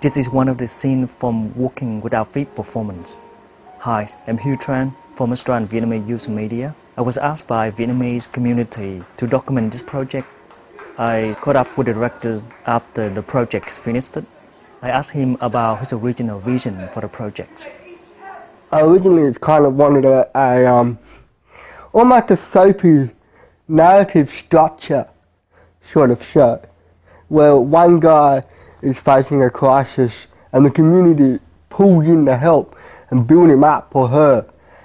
This is one of the scenes from Walking Without Feet performance. Hi, I'm Huu Tran from Australian Vietnamese Youth Media. I was asked by Vietnamese community to document this project. I caught up with the director after the project finished. I asked him about his original vision for the project. I originally kind of wanted almost a soapy narrative structure sort of show, where one guy is facing a crisis and the community pulls in to help and build him up or her,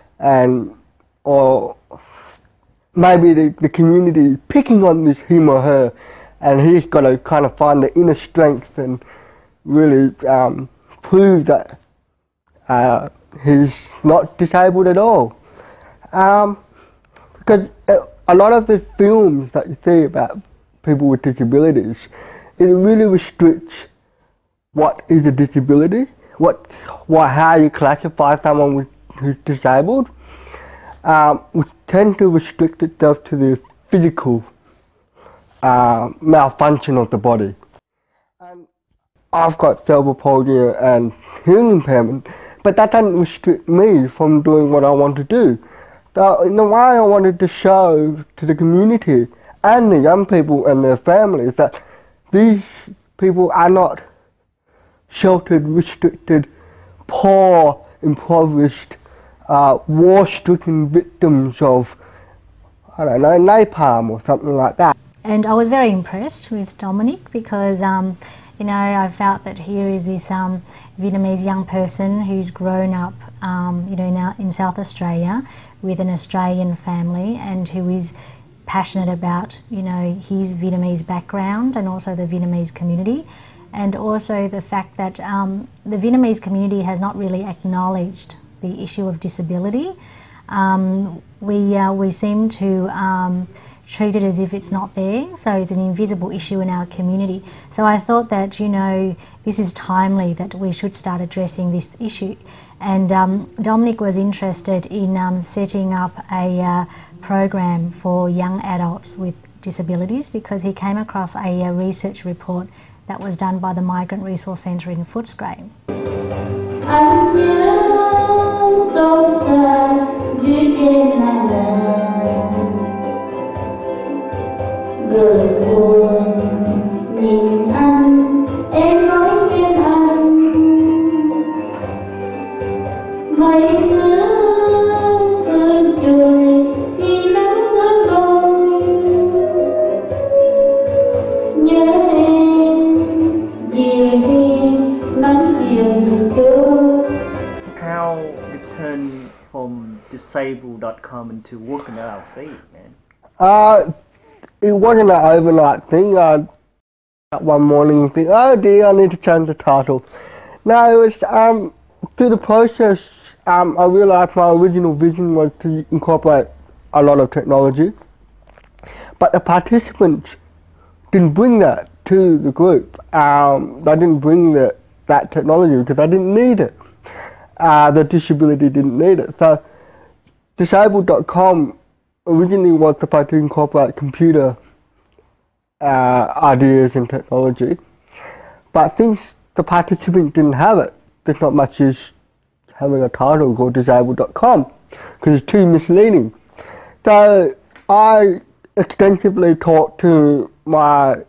or maybe the community picking on him or her, and he's got to kind of find the inner strength and really prove that he's not disabled at all. Because a lot of the films that you see about people with disabilities, it really restricts what is a disability, how you classify someone who's disabled. We tend to restrict itself to the physical malfunction of the body. And I've got cerebral palsy and hearing impairment, but that doesn't restrict me from doing what I want to do. So in a way, I wanted to show to the community and the young people and their families that these people are not sheltered, restricted, poor, impoverished, war-stricken victims of, I don't know, napalm or something like that. And I was very impressed with Dominic because, you know, I felt that here is this Vietnamese young person who's grown up, you know, in South Australia with an Australian family and who is passionate about, you know, his Vietnamese background and also the Vietnamese community, and also the fact that the Vietnamese community has not really acknowledged the issue of disability. We seem to treat it as if it's not there, so it's an invisible issue in our community. So I thought that, you know, this is timely that we should start addressing this issue. And Dominic was interested in setting up a program for young adults with disabilities because he came across a research report that was done by the Migrant Resource Centre in Footscray. How did it turn from disabled.com into Walking Without Feet, man? It wasn't an overnight thing. One morning think, oh dear, I need to change the title. No, it was through the process I realised my original vision was to incorporate a lot of technology, but the participants didn't bring that to the group. They didn't bring that technology because they didn't need it. The disability didn't need it. So disabled.com originally was supposed to incorporate computer ideas and technology, but since the participants didn't have it, there's not much use having a title called disabled.com because it's too misleading. So I extensively talked to my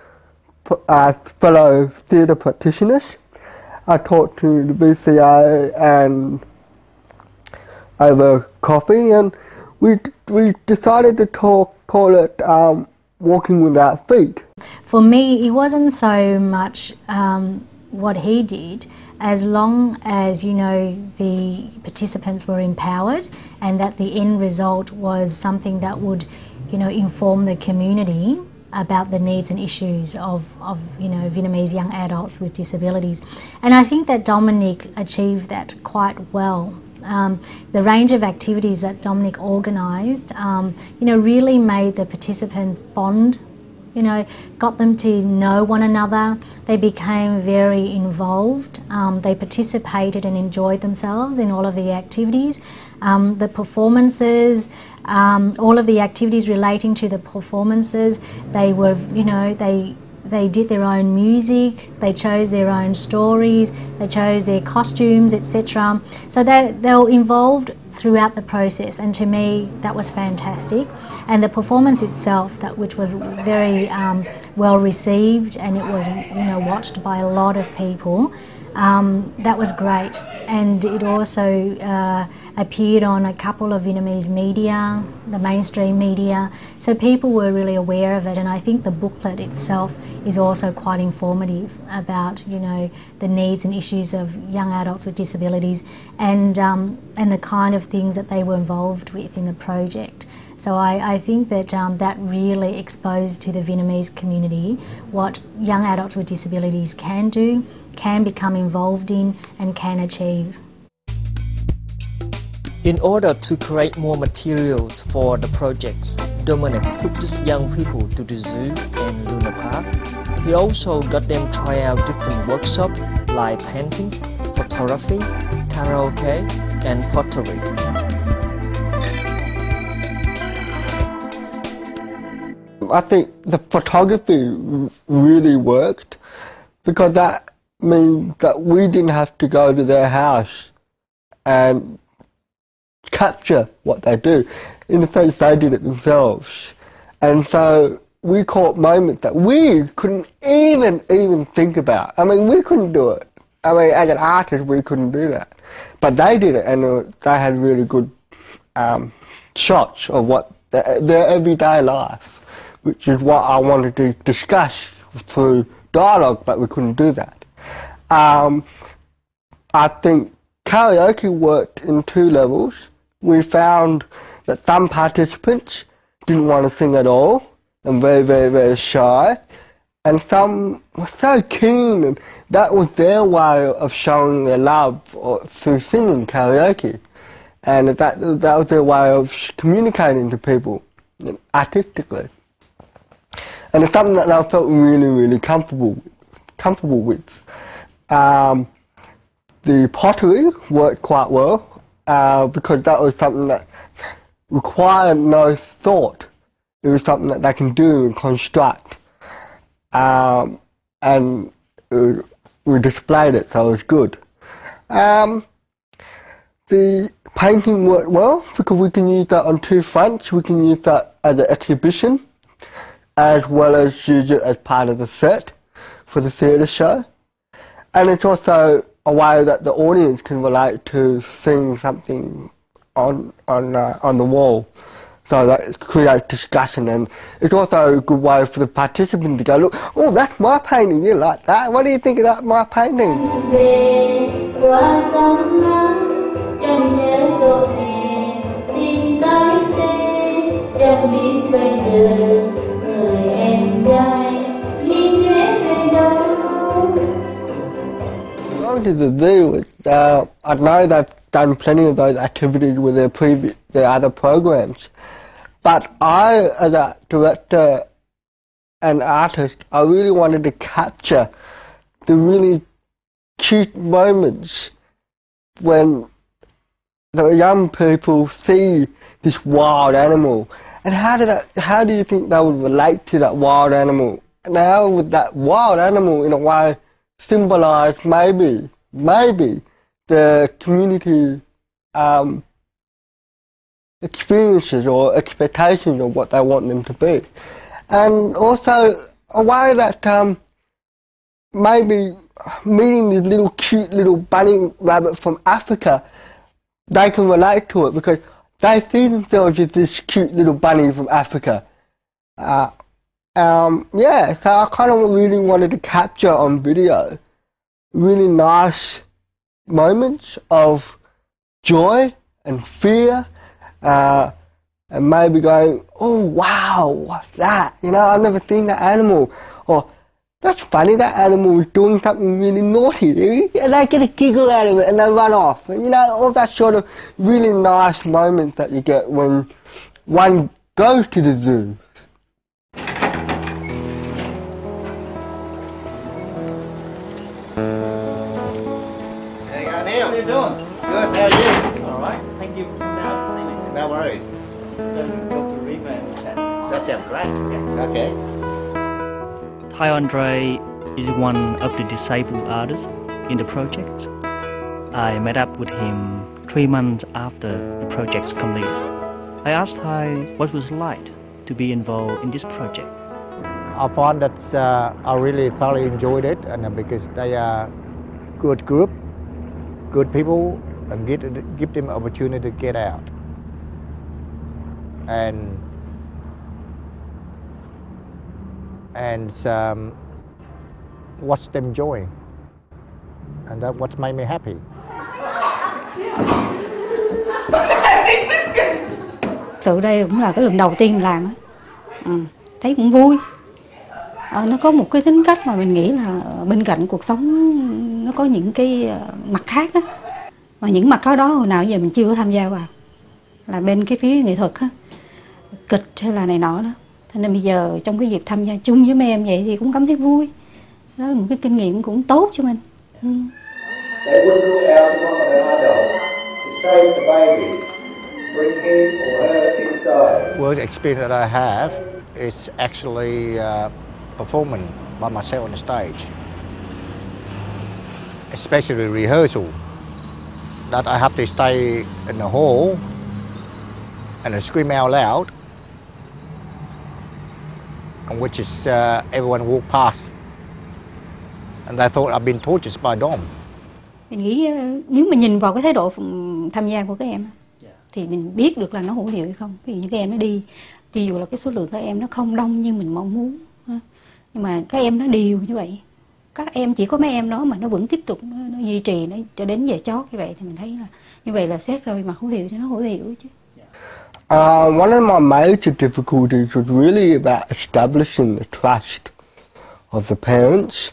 fellow theatre practitioners. I talked to the VCA and over coffee, and we decided to call it Walking Without Feet. For me, it wasn't so much what he did, as long as, you know, the participants were empowered and that the end result was something that would, you know, inform the community about the needs and issues of you know, Vietnamese young adults with disabilities. And I think that Dominic achieved that quite well. The range of activities that Dominic organised, you know, really made the participants bond, you know, got them to know one another. They became very involved. They participated and enjoyed themselves in all of the activities. The performances, all of the activities relating to the performances, they were, you know, they did their own music, they chose their own stories, they chose their costumes, etc. So they were involved throughout the process, and to me that was fantastic. And the performance itself, which was very well received, and it was watched by a lot of people, that was great. And it also appeared on a couple of Vietnamese media, the mainstream media, so people were really aware of it. And I think the booklet itself is also quite informative about the needs and issues of young adults with disabilities, and the kind of things that they were involved with in the project. So I think that that really exposed to the Vietnamese community what young adults with disabilities can do, can become involved in, and can achieve. In order to create more materials for the projects, Dominic took these young people to the zoo and Luna Park. He also got them try out different workshops like painting, photography, karaoke, and pottery. I think the photography really worked, because that means that we didn't have to go to their house and capture what they do. In the sense, they did it themselves. And so we caught moments that we couldn't even think about. I mean, we couldn't do it. I mean, as an artist, we couldn't do that. But they did it, and they had really good shots of what their everyday life, which is what I wanted to discuss through dialogue, but we couldn't do that. I think karaoke worked in two levels. We found that some participants didn't want to sing at all, and very, very, very shy, and some were so keen, and that was their way of showing their love through singing karaoke, and that was their way of communicating to people artistically. And it's something that I felt really, really comfortable with. The pottery worked quite well, because that was something that required no thought. It was something that they can do and construct. And we displayed it, so it was good. The painting worked well, because we can use that on two fronts. We can use that as an exhibition, as well as use it as part of the set for the theatre show. And it's also a way that the audience can relate to seeing something on the wall. So that creates discussion, and it's also a good way for the participants to go, look, oh, that's my painting, you like that? What do you think about my painting? Going to the zoo, I know they've done plenty of those activities with their other programs, but I, as a director and artist, I really wanted to capture the really cute moments when the young people see this wild animal, and how do you think they would relate to that wild animal? And how would that wild animal, in a way, symbolise maybe the community experiences or expectations of what they want them to be. And also a way that maybe meeting this little cute little bunny rabbit from Africa, they can relate to it because they see themselves as this cute little bunny from Africa. Yeah, so I kind of really wanted to capture on video really nice moments of joy and fear, and maybe going, oh wow, what's that? You know, I've never seen that animal. Or, that's funny, that animal was doing something really naughty. And they get a giggle out of it and they run off. And you know, all that sort of really nice moments that you get when one goes to the zoo. How are you doing? Good, how are you? Alright, thank you for coming out to see me. No worries. Then go to the river and chat. That sounds great. Yeah. Okay. Hi Andre is one of the disabled artists in the project. I met up with him 3 months after the project's completed. I asked Hi what it was like to be involved in this project. I found that I really thoroughly enjoyed it, and because they are good group, good people, and give them opportunity to get out and watch them join, and that's what made me happy. Sự đây cũng là cái lần đầu tiên làm á, thấy cũng vui. Nó có một cái tính cách mà mình nghĩ là bên cạnh cuộc sống nó có những cái mặt khác á, mà những mặt đó hồi nào giờ mình chưa có tham gia vào, là bên cái phía nghệ thuật á, kịch hay là này nọ đó. Thế nên bây giờ trong cái dịp tham gia chung với mấy em vậy thì cũng cảm thấy vui. Đó là một cái kinh nghiệm cũng tốt cho mình. Work experience that I have is actually performing by myself on the stage, especially rehearsal. That I have to stay in the hall and I scream out loud, and which is everyone walk past, and they thought I've been tortured by Dom. Mình nghĩ nếu mình nhìn vào cái thái độ tham gia của các em thì mình biết được là nó hữu hiệu hay không. Ví dụ như các em nó đi, ví dụ là cái số lượng các em nó không đông như mình mong muốn, nhưng mà các em nó đều như vậy. Các em chỉ có mấy em đó mà nó vẫn tiếp tục nó duy trì nó cho đến giờ chót như vậy, thì mình thấy là như vậy là xét ra về mặt hữu hiệu thì nó hữu hiệu chứ. One of my major difficulties was really about establishing the trust of the parents.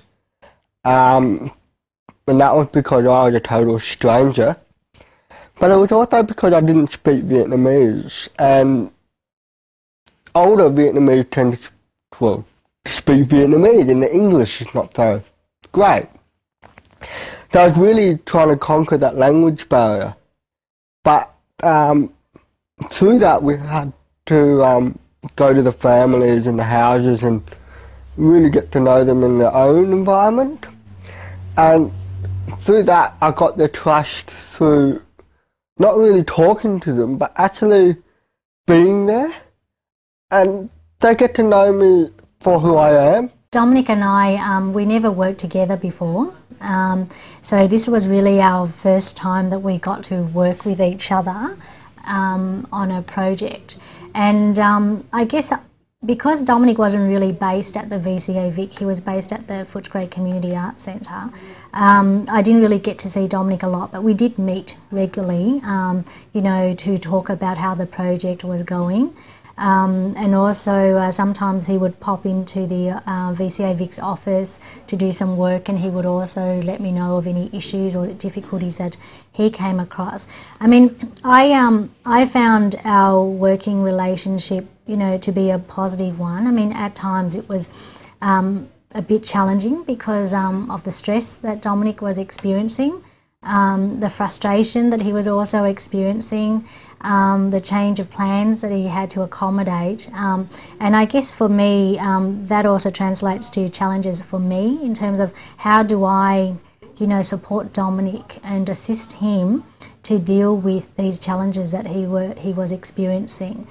And that was because I was a total stranger. But it was also because I didn't speak Vietnamese, and older Vietnamese tend to speak Vietnamese, and the English is not so great. So I was really trying to conquer that language barrier. But through that we had to go to the families and the houses and really get to know them in their own environment. And through that I got their trust through not really talking to them, but actually being there, and they get to know me for who I am. Dominic and I, we never worked together before, so this was really our first time that we got to work with each other on a project. And I guess because Dominic wasn't really based at the VCA Vic, he was based at the Footscray Community Arts Centre. I didn't really get to see Dominic a lot, but we did meet regularly, you know, to talk about how the project was going. And also sometimes he would pop into the VCA Vic's office to do some work, and he would also let me know of any issues or difficulties that he came across. I mean, I found our working relationship, you know, to be a positive one. I mean, at times it was a bit challenging because of the stress that Dominic was experiencing, the frustration that he was also experiencing, the change of plans that he had to accommodate, and I guess for me that also translates to challenges for me in terms of how do I, you know, support Dominic and assist him to deal with these challenges that he was experiencing.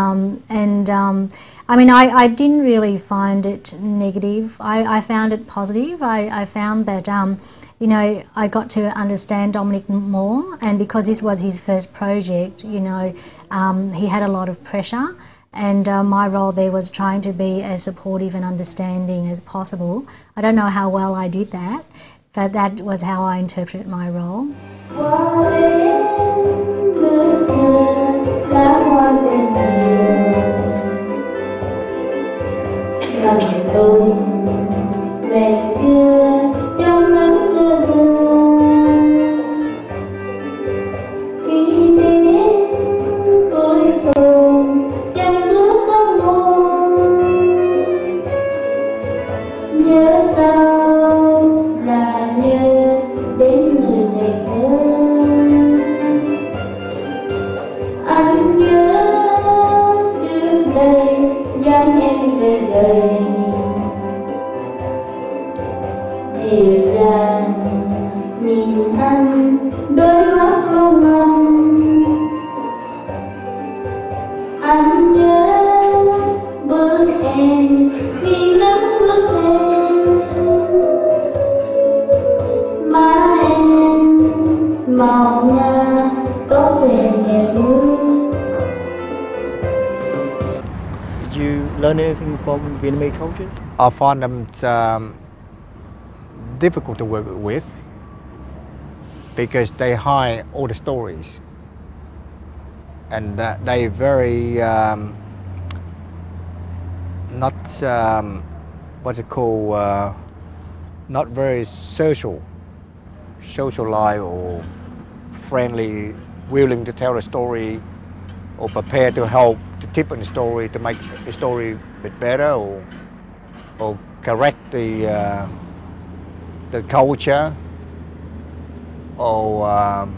I mean, I didn't really find it negative. I found it positive. I found that you know, I got to understand Dominic more, and because this was his first project, you know, he had a lot of pressure, and my role there was trying to be as supportive and understanding as possible. I don't know how well I did that, but that was how I interpreted my role. dịu dàng nhìn anh đôi mắt long anh nhớ bước em khi nắng bước em má em màu nga có vẻ nhẹ buông. Did you learn anything from Vietnamese culture? I find them difficult to work with because they hide all the stories, and they very not what's it called, not very social life or friendly, willing to tell a story or prepared to help to tip on the story to make the story a bit better or correct the culture, or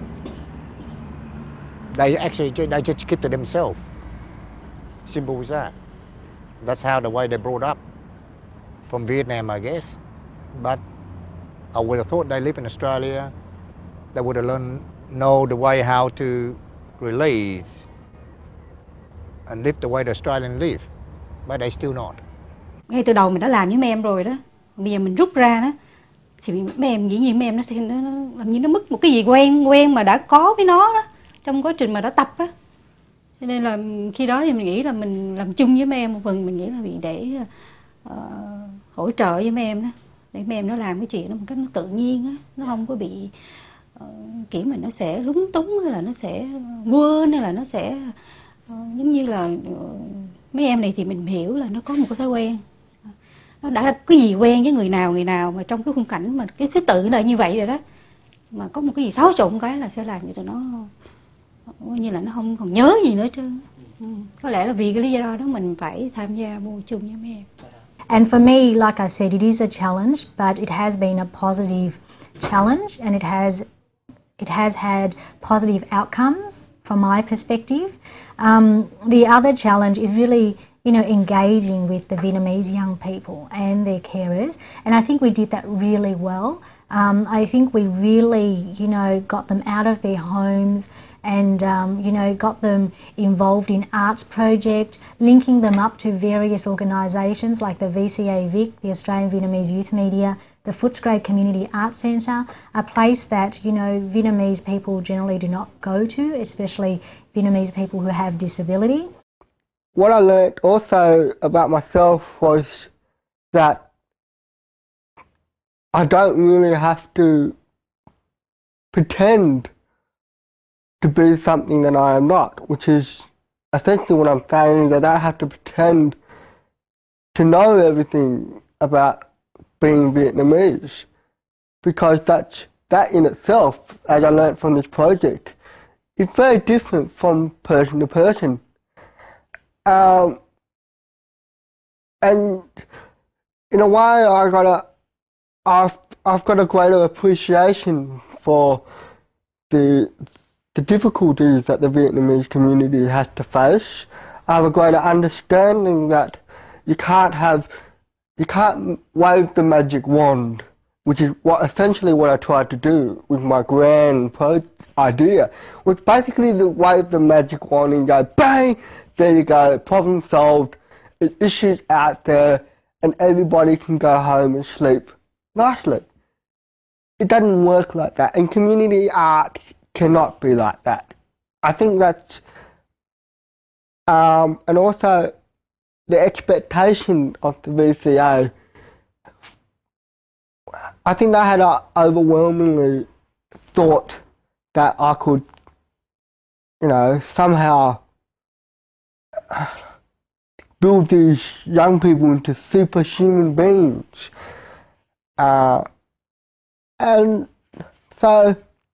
they just keep to themselves. Simple as that. That's how the way they brought up from Vietnam, I guess. But I would have thought they live in Australia, they would have know the way how to relate and live the way the Australians live, but they still not. Ngay từ đầu mình đã làm với mấy em rồi đó, bây giờ mình rút ra đó thì mấy em dĩ nhiên mấy em nó sẽ nó làm như nó mất một cái gì quen mà đã có với nó đó trong quá trình mà đã tập á, cho nên là khi đó thì mình nghĩ là mình làm chung với mấy em một phần, mình nghĩ là vì để hỗ trợ với mấy em đó, để mấy em nó làm cái chuyện đó một cách nó tự nhiên á, nó không có bị kiểu mình nó sẽ lúng túng hay là nó sẽ quên hay là nó sẽ giống như là mấy em này thì mình hiểu là nó có một cái thói quen, nó đã cái gì quen với người nào mà trong cái khung cảnh mà cái thứ tự là như vậy rồi đó, mà có một cái gì xáo trộn cái là sẽ làm cho tụi nó như là nó không còn nhớ gì nữa chứ. Có lẽ là vì cái lý do đó mình phải tham gia vô chung với mấy em. And for me, like I said, it is a challenge, but it has been a positive challenge, and it has had positive outcomes from my perspective. The other challenge is really, engaging with the Vietnamese young people and their carers, and I think we did that really well. I think we really, got them out of their homes and, got them involved in arts project, linking them up to various organisations like the VCA Vic, the Australian Vietnamese Youth Media, the Footscray Community Arts Centre, a place that, Vietnamese people generally do not go to, especially Vietnamese people who have disability. What I learned also about myself was that I don't really have to pretend to be something that I am not, which is essentially what I'm saying, that I have to pretend to know everything about being Vietnamese, because that in itself, as I learned from this project, is very different from person to person. And in a way, I've got a greater appreciation for the difficulties that the Vietnamese community has to face. I have a greater understanding that you can't wave the magic wand, which is essentially what I tried to do with my grand idea, which basically to wave the magic wand and go bang, there you go, problem solved, issues out there, and everybody can go home and sleep nicely. It doesn't work like that, and community art cannot be like that. I think that's, and also the expectation of the VCA, I think they had overwhelmingly thought that I could, somehow build these young people into superhuman beings. And so,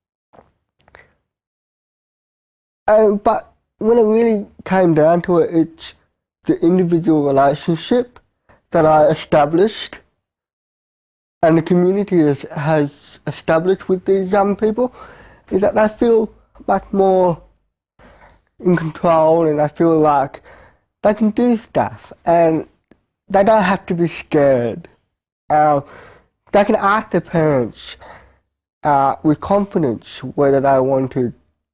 but when it really came down to it, it's the individual relationship that I established and the community has established with these young people, is that they feel much more in control and they feel like they can do stuff and they don't have to be scared. They they can ask their parents with confidence whether they want to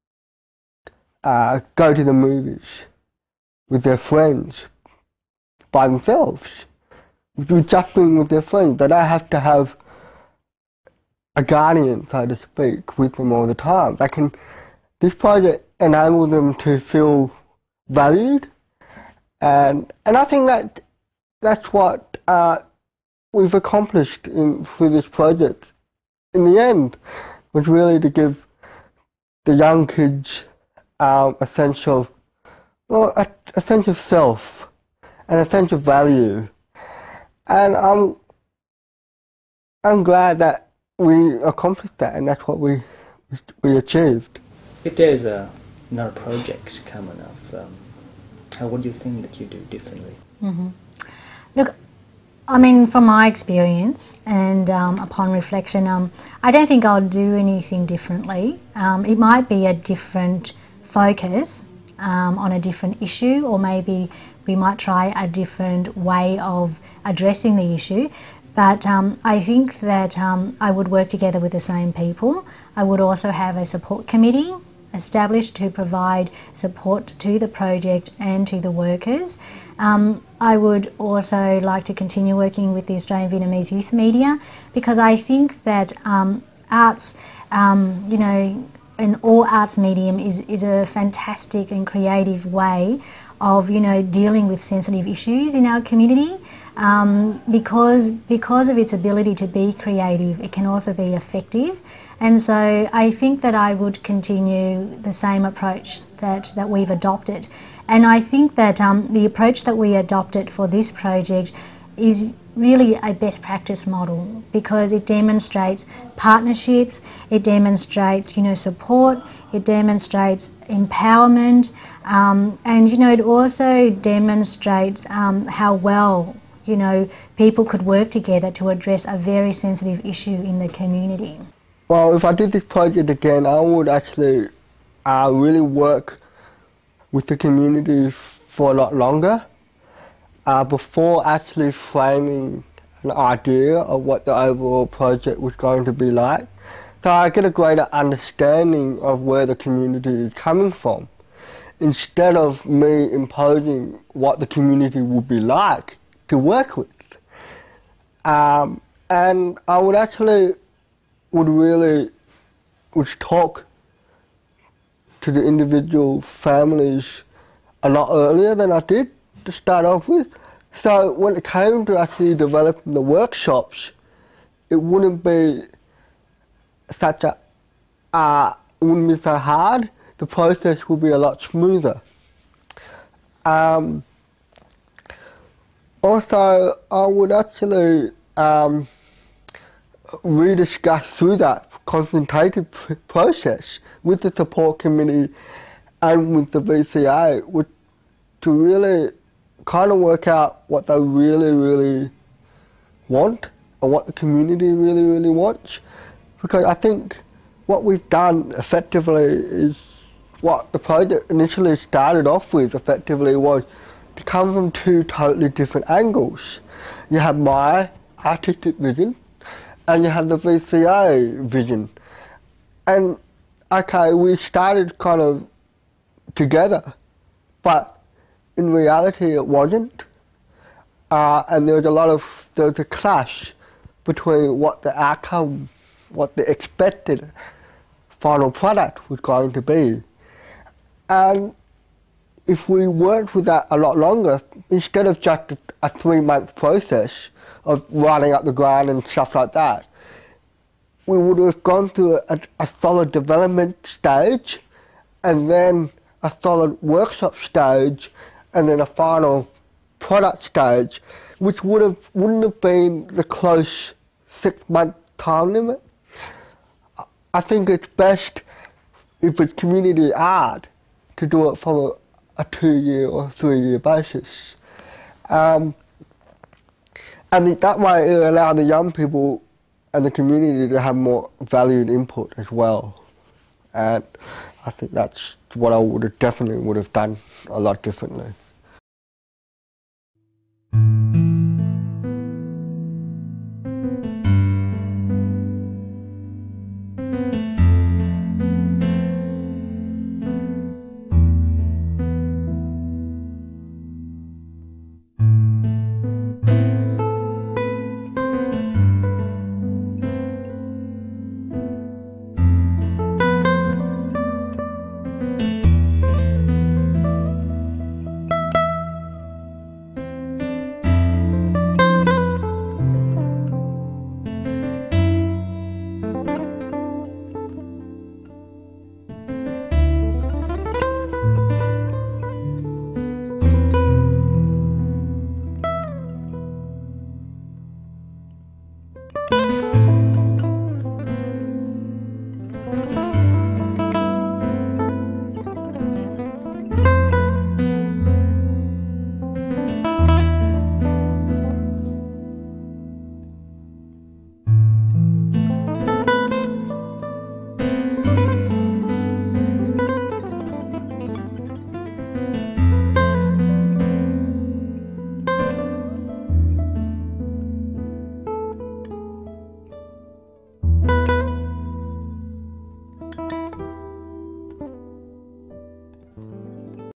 go to the movies with their friends by themselves, with just being with their friends. They don't have to have a guardian, so to speak, with them all the time. This project enables them to feel valued, and I think that's what we've accomplished through this project. In the end, was really to give the young kids a sense of self and a sense of value, and I'm glad that we accomplished that, and that's what we achieved. If there's another project coming up, what do you think that you do differently? Mm-hmm. Look, I mean, from my experience and upon reflection, I don't think I'll do anything differently. It might be a different focus on a different issue, or maybe we might try a different way of addressing the issue. But I think that I would work together with the same people. I would also have a support committee established to provide support to the project and to the workers. I would also like to continue working with the Australian Vietnamese youth media, because I think that arts, in all arts medium is a fantastic and creative way of, dealing with sensitive issues in our community. Because of its ability to be creative, it can also be effective. And so I think that I would continue the same approach that we've adopted. And I think that the approach that we adopted for this project is really a best practice model, because it demonstrates partnerships, it demonstrates, support, it demonstrates empowerment, and, it also demonstrates how well, people could work together to address a very sensitive issue in the community. Well, if I did this project again, I would actually really work with the community for a lot longer before actually framing an idea of what the overall project was going to be like. So I get a greater understanding of where the community is coming from, instead of me imposing what the community would be like to work with. And I would actually would talk to the individual families a lot earlier than I did to start off with. So when it came to actually developing the workshops, it wouldn't be it wouldn't be so hard. The process would be a lot smoother. Also, I would actually rediscuss through that consultative process with the support committee and with the VCA to really kind of work out what they really, really want, or what the community really, really wants. Because I think what we've done effectively is what the project initially started off with effectively was to come from two totally different angles. You have my artistic vision and you have the VCA vision. And okay, we started kind of together, but in reality it wasn't. And there was a clash between what the outcome, what the expected final product was going to be. And if we worked with that a lot longer, instead of just a 3-month process of writing up the grant and stuff like that, we would have gone through a solid development stage, and then a solid workshop stage, and then a final product stage, which wouldn't have been the close 6-month time limit. I think it's best, if it's community art, to do it from a 2-year or 3-year basis. And that way it'll allow the young people and the community to have more valued input as well. And I think that's what I definitely would have done a lot differently.